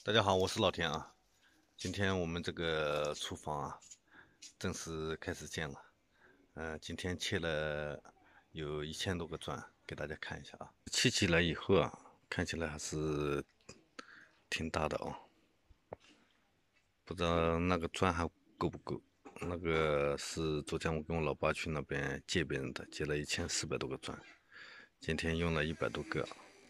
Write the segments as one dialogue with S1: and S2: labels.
S1: 大家好，我是老田啊。今天我们这个厨房啊，正式开始建了。今天砌了有1000多个砖，给大家看一下啊。砌起来以后啊，看起来还是挺大的哦。不知道那个砖还够不够？那个是昨天我跟我老爸去那边借别人的，借了1400多个砖，今天用了100多个，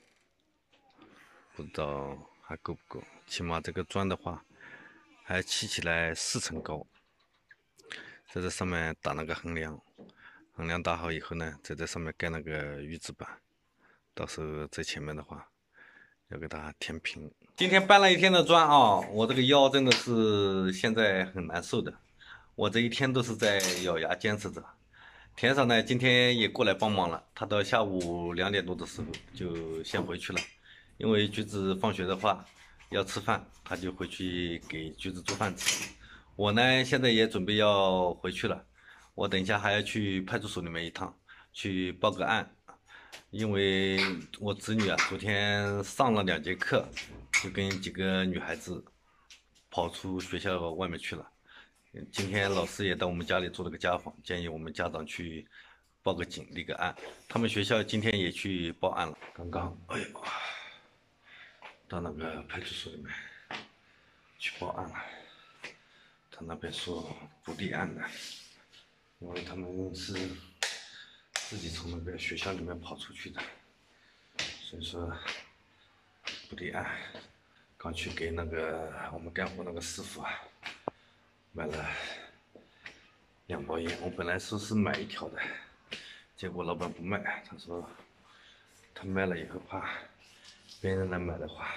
S1: 不知道还够不够。起码这个砖的话，还砌起来4层高。在这上面打那个横梁，横梁打好以后呢，再在上面盖那个预制板，到时候在前面的话要给它填平。今天搬了一天的砖啊，我这个腰真的是现在很难受的，我这一天都是在咬牙坚持着。田嫂呢，今天也过来帮忙了，她到下午2点多的时候就先回去了，因为橘子放学的话要吃饭，她就回去给橘子做饭吃。我呢，现在也准备要回去了，我等一下还要去派出所里面一趟，去报个案，因为我侄女啊，昨天上了2节课，就跟几个女孩子跑出学校外面去了。今天老师也到我们家里做了个家访，建议我们家长去报个警，立个案。他们学校今天也去报案了。刚刚，哎呦，到那个派出所里面去报案了。他那边说不立案的，因为他们是自己从那个学校里面跑出去的，所以说不立案。刚去给那个我们干活那个师傅啊买了2包烟，我本来说是买1条的，结果老板不卖，他说他卖了以后怕别人来买的话，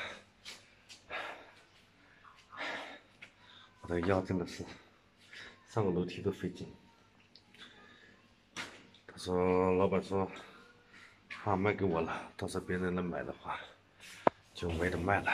S1: 我的腰真的是上个楼梯都费劲。他说老板说怕卖给我了，到时候别人来买的话就没得卖了。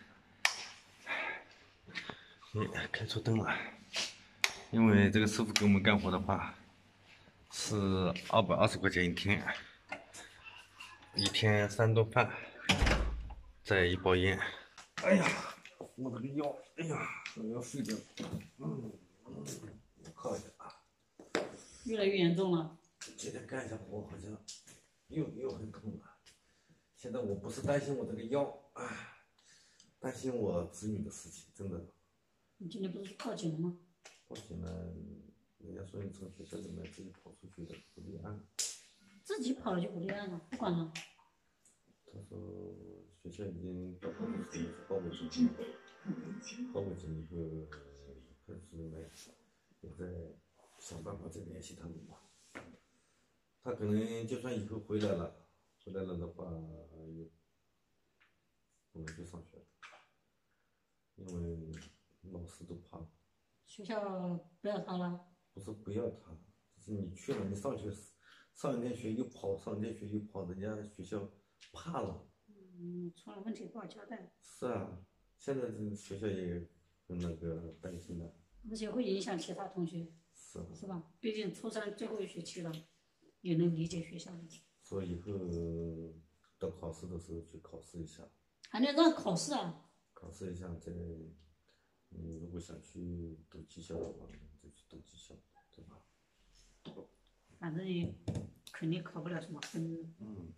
S1: 开错灯了，因为这个师傅给我们干活的话是220块钱一天，一天3顿饭，再1包烟。哎呀，我这个腰，哎呀，我要废掉了。靠一下啊！
S2: 越来越严重了。
S1: 今天干一下活好像又很痛了。现在我不是担心我这个腰，担心我子女的事情，真的。
S2: 你今天不是去报警了吗？
S1: 报警了，人家说你从学校里面自己跑出去的，不立案。
S2: 自己跑了就不立案了，不管了。
S1: 他说学校已经到派出所报过警，报过警以后，派出所里面也在想办法再联系他们吧。他可能就算以后回来了的话，也不能去上学了，因为老师都怕。
S2: 学校不要他了？
S1: 不是不要他，是你去了，你上学上1天学又跑，上1天学又跑，人家学校怕了。
S2: 出了问题不好交代。
S1: 是啊，现在这学校也很那个担心的。
S2: 而且会影响其他同学，
S1: 是啊。
S2: 是吧？毕竟初三最后一学期了，也能理解学校的。
S1: 说以后到考试的时候去考试一下。
S2: 还能让考试啊？
S1: 考试一下再，你如果想去读技校的话，就去读技校，对吧？
S2: 反正也肯定考不了什么分。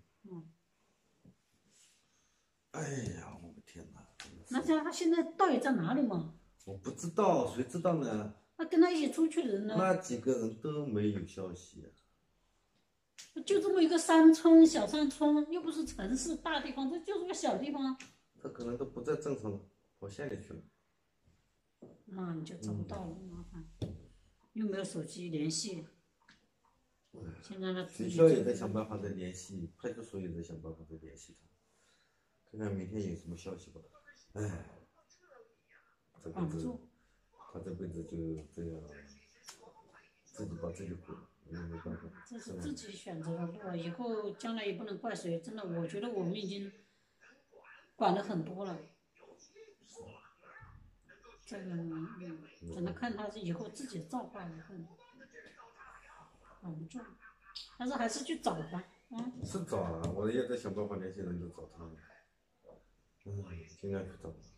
S1: 哎呀，我的天哪！
S2: 那像他现在到底在哪里嘛？
S1: 我不知道，谁知道呢？
S2: 那跟他一起出去的人呢？
S1: 那几个人都没有消息。
S2: 就这么一个山村，小山村，又不是城市大地方，这就是个小地方。
S1: 他可能都不在镇上了，跑县里去了。
S2: 那你就找不到了，麻烦。又没有手机联系。现在呢？
S1: 学校也在想办法在联系，派出所也在想办法在联系他，看看明天有什么消息吧。哎，这辈子，他这辈子就这样，自己把自己毁了，也没办法。
S2: 这是自己选择的路啊，以后将来也不能怪谁。真的，我觉得我们已经管了很多了。这个，只能看他以后自己造化以后，管不住。但是还是去找吧，
S1: 是找啊，我也在想办法联系人，就找他们。尽量去找。